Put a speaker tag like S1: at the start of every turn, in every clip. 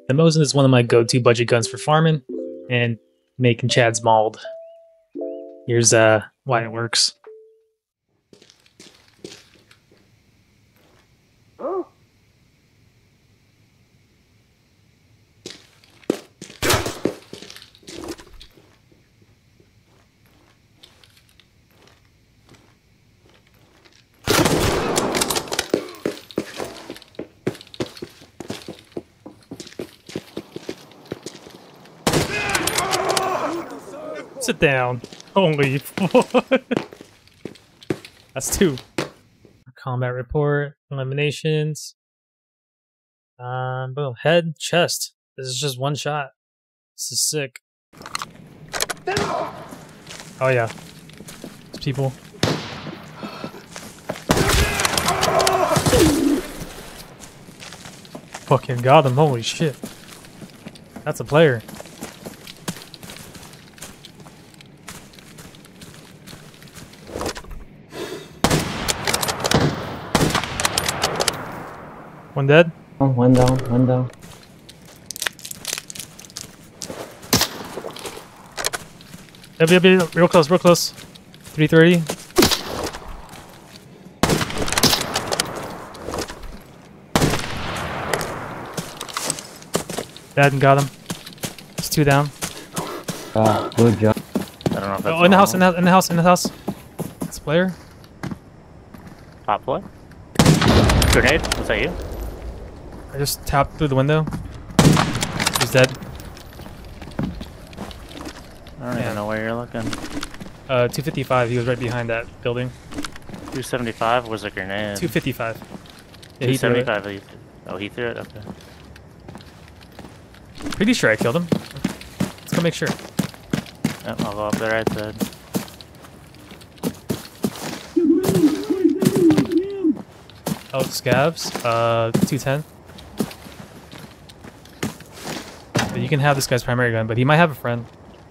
S1: The Mosin is one of my go-to budget guns for farming and making Chads mauled. Here's why it works. Sit down. Holy fuck. That's 2. Combat report, eliminations. Boom. Head, chest. This is just 1 shot. This is sick. Oh yeah. There's people. Fucking got him. Holy shit. That's a player. One dead?
S2: Oh, one down, one down.
S1: Yep, real close, real close. 330. Dead and got him. It's 2 down.
S2: Good job.
S3: I don't know if that's
S1: Oh, in the house, in the house. It's a player.
S3: Top floor. Grenade? Was that you?
S1: I just tapped through the window. He's dead.
S3: I don't even know where you're looking.
S1: 255. He was right behind that building.
S3: 275 was a grenade.
S1: 255. Yeah, he threw it.
S3: 275. Oh, he threw it? Okay.
S1: Pretty sure I killed him. Let's go make sure.
S3: Yep, I'll go up the right side.
S1: Oh, scabs. 210. But you can have this guy's primary gun, but he might have a friend.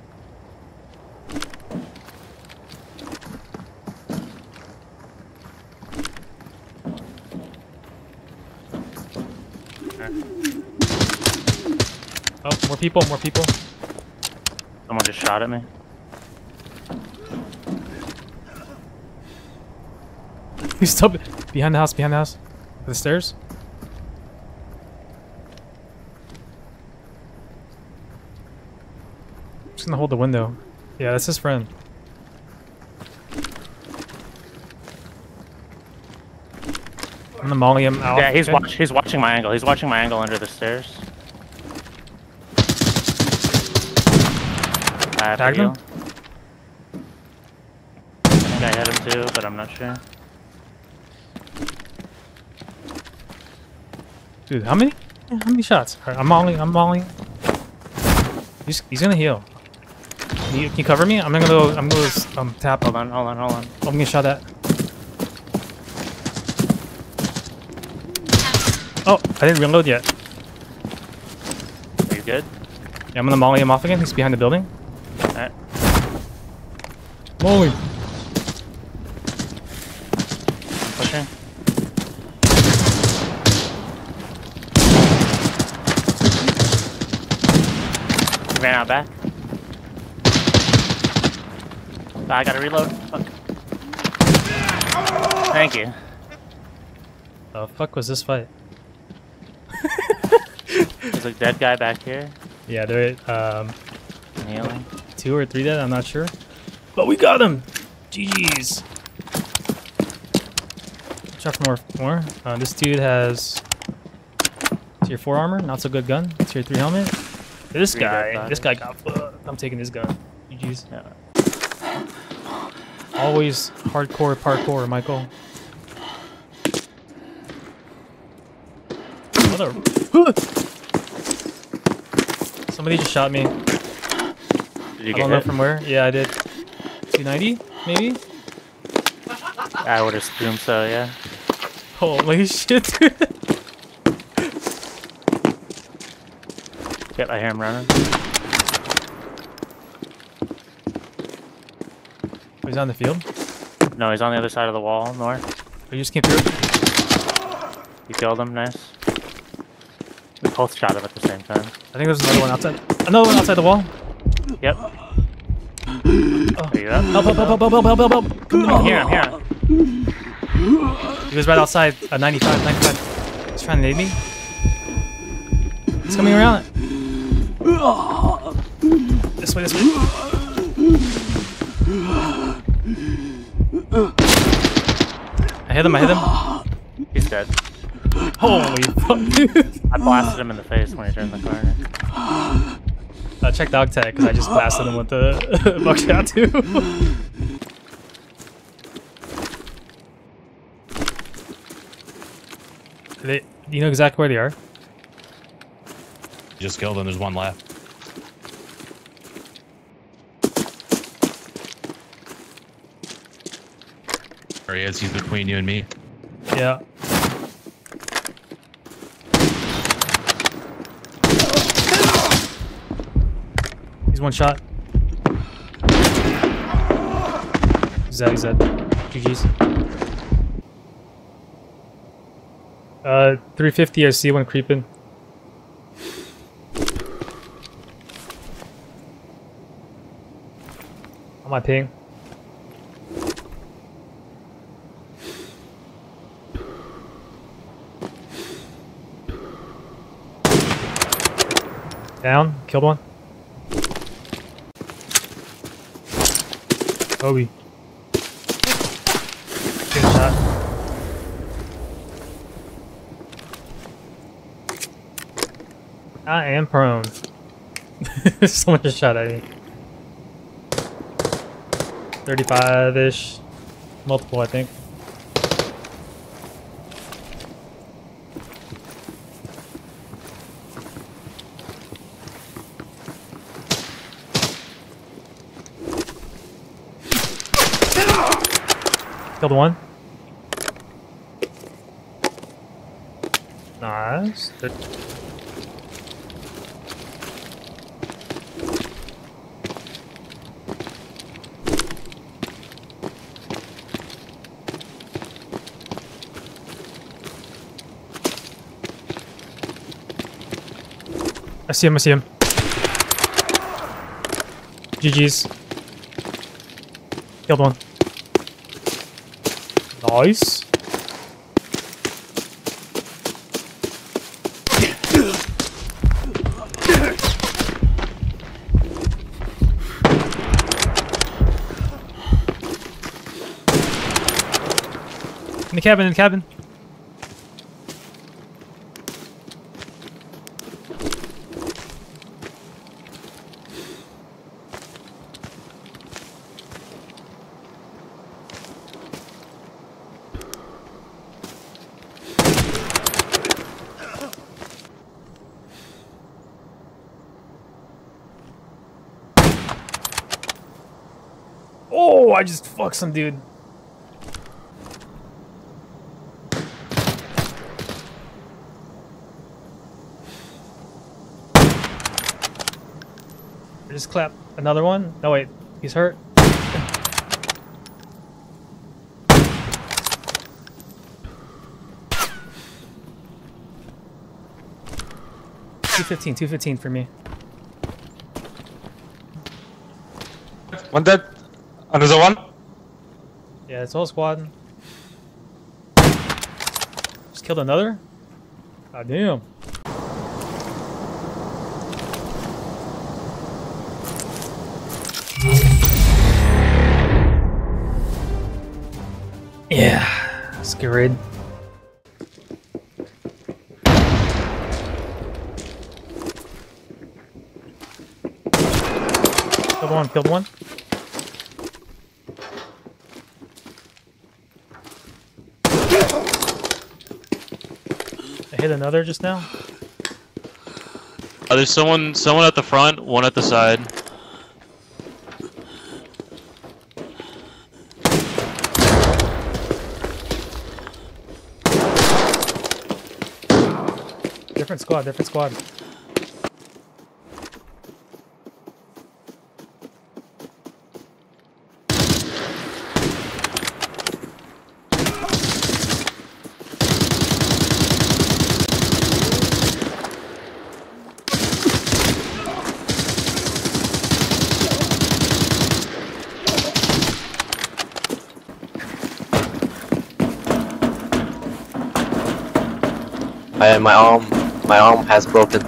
S1: Oh, more people, more people.
S3: Someone just shot at me.
S1: He's still behind the house, The stairs. I'm just gonna hold the window. Yeah, that's his friend. I'm gonna molly him out.
S3: Yeah, he's watching my angle. He's watching my angle under the stairs. I have
S1: Tagged
S3: to
S1: him?
S3: heal. I think I hit him too, but I'm not sure.
S1: Dude, how many shots? Alright, I'm mauling. He's gonna heal. Can you cover me? I'm gonna go tap.
S3: Hold on.
S1: Oh, I'm getting shot at. Oh, I didn't reload yet.
S3: Are you good?
S1: Yeah, I'm gonna molly him off again. He's behind the building.
S3: Alright.
S1: Molly.
S3: Pushing. He ran out back. I gotta reload. Fuck. Thank you.
S1: The fuck was this fight?
S3: There's a dead guy back here.
S1: Yeah, there.
S3: Healing.
S1: 2 or 3 dead. I'm not sure. But we got him. GG's. Shot for more. This dude has tier 4 armor. Not so good gun. Tier 3 helmet. This guy got fucked. I'm taking this gun. GG's.
S3: Yeah.
S1: Always hardcore parkour, Michael. What a... Somebody just shot me.
S3: Did you
S1: I
S3: get
S1: don't know
S3: hit?
S1: from where. Yeah, I did. 290, maybe?
S3: I would assume so, yeah.
S1: Holy shit, dude.
S3: Yep, I hear him running.
S1: He's on the field?
S3: No, he's on the other side of the wall, north.
S1: He just came through.
S3: You killed him, nice. both shot him at the same time.
S1: I think there's another one outside. Another one outside the wall.
S3: Yep.
S1: Oh.
S3: There you go.
S1: Help, help, help, help, help, help, help, help.
S3: I'm here, I'm here.
S1: He was right outside. 95, 95. He's trying to nade me. He's coming around. This way, this way. I hit him, I hit him.
S3: He's dead.
S1: Holy fuck, dude.
S3: I blasted him in the face when he turned the corner.
S1: Check dog tag, because I just blasted him with the buckshot too. Do you know exactly where they are?
S4: Just killed him, there's one left. There he is, he's between you and me.
S1: Yeah. He's one shot. He's dead, he's dead. GG's. 350, I see one creeping. On my ping. Down, killed one. Kobe. Good shot. I am prone. Someone just shot at me. 35-ish. Multiple, I think. Killed one. Nice. I see him, I see him. GG's. Killed one. Nice. In the cabin, in the cabin. Oh, I just fucked some dude. I just clapped another one. No, wait, he's hurt. 215, 215 for me.
S5: One dead. Another one.
S1: Yeah, it's all squad. Just killed another? God damn. Yeah, let's get rid. Killed one, killed one. I hit another just now.
S6: There's someone at the front, one at the side.
S1: Different squad, different squad.
S7: My arm has broken.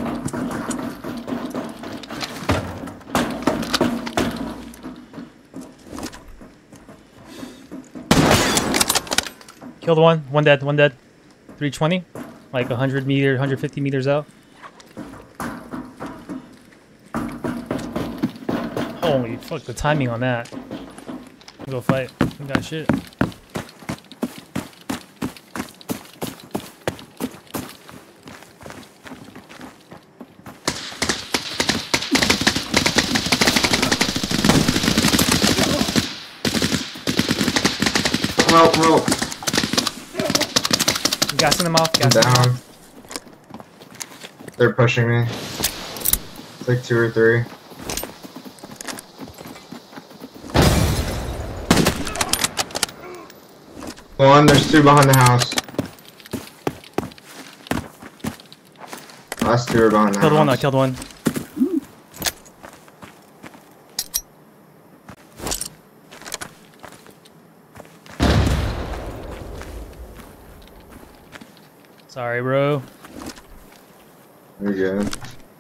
S1: Killed one dead, 320, like 100 meters, 150 meters out. Holy fuck, the timing on that. Go fight. We got shit.
S8: Rope.
S1: Gassing them off,
S8: I'm
S1: gassing them
S8: down.
S1: off.
S8: They're pushing me. It's like 2 or 3. One, there's 2 behind the house. Last 2 are behind the house.
S1: Killed one, I killed one. Sorry, bro.
S8: You're good.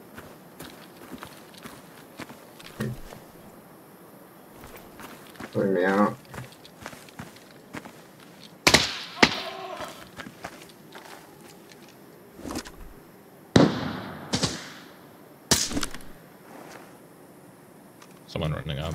S8: Putting me out.
S4: Someone running up.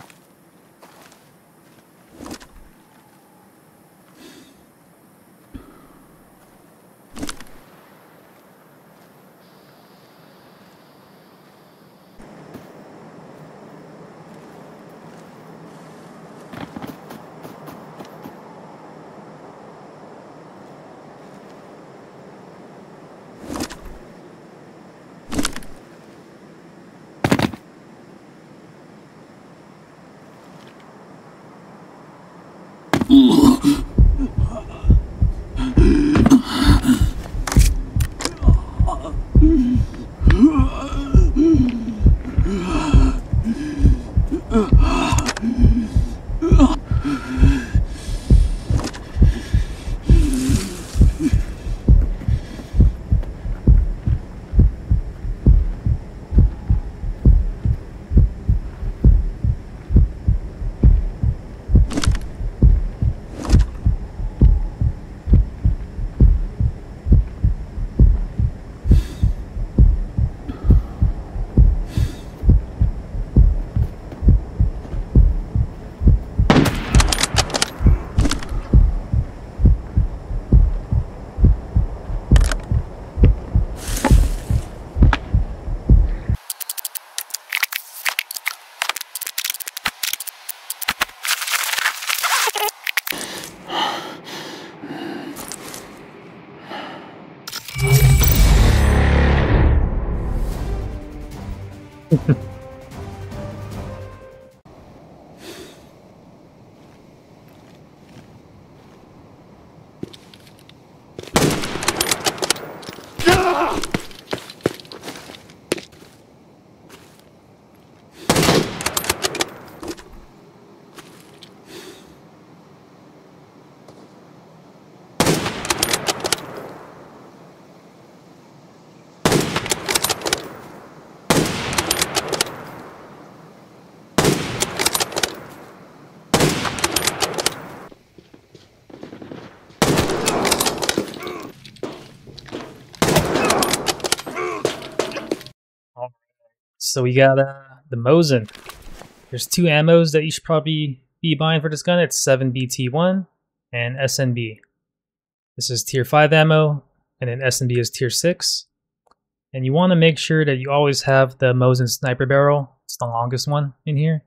S1: So we got the Mosin. There's 2 ammos that you should probably be buying for this gun. It's 7BT1 and SNB. This is tier 5 ammo, and then SNB is tier 6. And you want to make sure that you always have the Mosin sniper barrel. It's the longest one in here.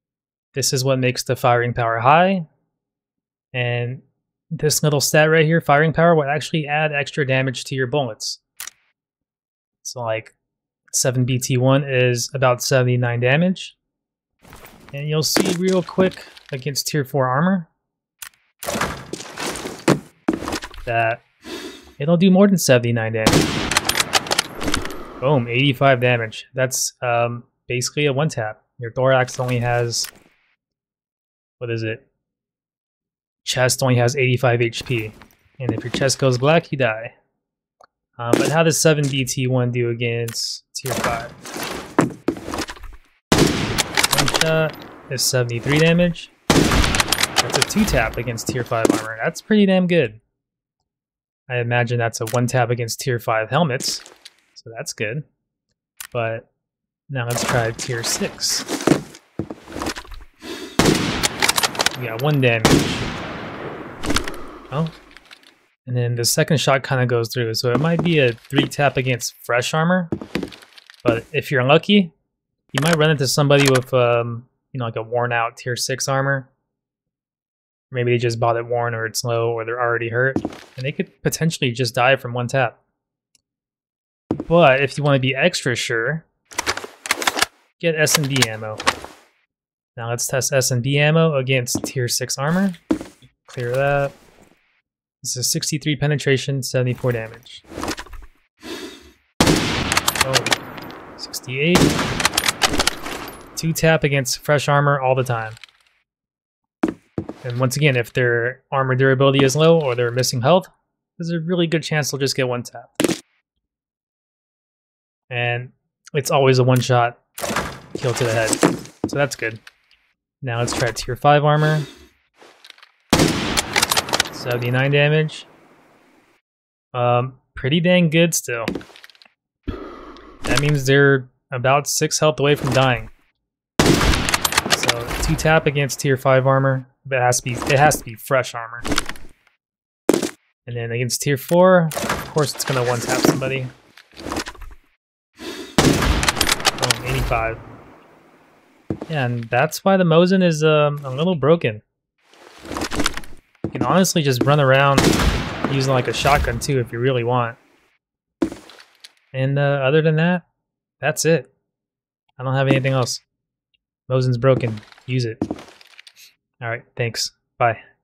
S1: This is what makes the firing power high. And this little stat right here, firing power, will actually add extra damage to your bullets. So like 7BT1 is about 79 damage. And you'll see real quick against tier 4 armor that it'll do more than 79 damage. Boom, 85 damage. That's basically a one tap. Your thorax only has, what is it? Chest only has 85 HP. And if your chest goes black, you die. But how does 7 BT1 do against tier 5? One shot is 73 damage. That's a 2-tap against tier 5 armor. That's pretty damn good. I imagine that's a 1-tap against tier 5 helmets, so that's good. But now let's try tier 6. We got 1 damage. Oh. And then the second shot kind of goes through, so it might be a 3-tap against fresh armor. But if you're lucky, you might run into somebody with, you know, like a worn out tier 6 armor. Maybe they just bought it worn, or it's low, or they're already hurt, and they could potentially just die from 1 tap. But if you want to be extra sure, get S&B ammo. Now let's test S&B ammo against tier 6 armor. Clear that. This is 63 penetration, 74 damage. Oh, 68. 2-tap against fresh armor all the time. And once again, if their armor durability is low or they're missing health, there's a really good chance they'll just get 1-tap. And it's always a 1-shot kill to the head, so that's good. Now let's try tier 5 armor. 79 damage. Pretty dang good still. That means they're about 6 health away from dying. So 2-tap against tier 5 armor. But it has to be fresh armor. And then against tier 4, of course it's gonna 1-tap somebody. Oh, 85. Yeah, and that's why the Mosin is a little broken. You can honestly just run around using like a shotgun too if you really want. And other than that, that's it. I don't have anything else. Mosin's broken. Use it. Alright, thanks. Bye.